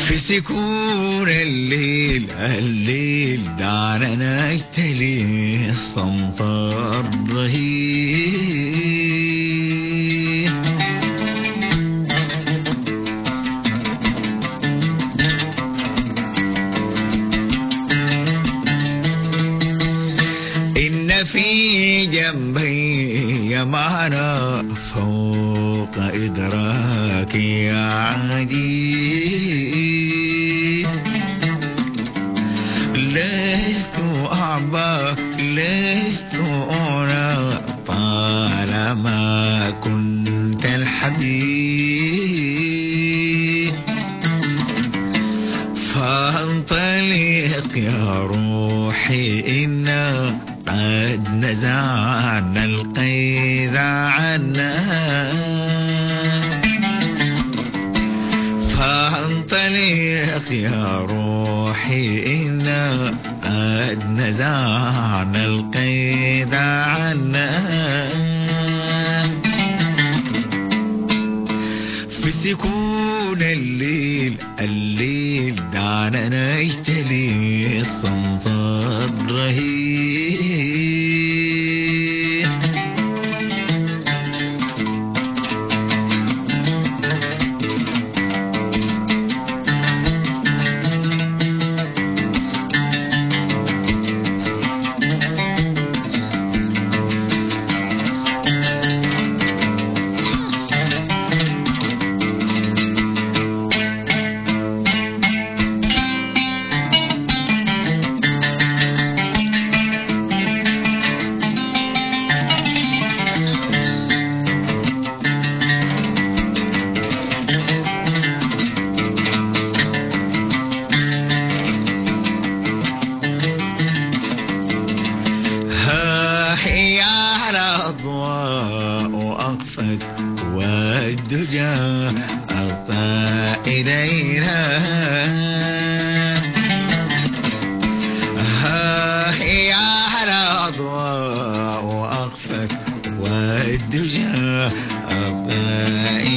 في سكون الليل دعنا نجتلي الصمت الرهيب. إن في جنبي معنى فوق إدراكي عجيب. لست أعبى لست أرى طالما كنت الحبيب. فانطلق يا روحي إنا قد نزعنا القيد عنا. فانطلق يا روحي إنا قد نزعنا القيد عنا. في سكون الليل دعنا نجتلي الصمت الرهيب. الأضواء أخفت والدجى أصدى إلينا. ها هي الأضواء أخفت والدجى أصدى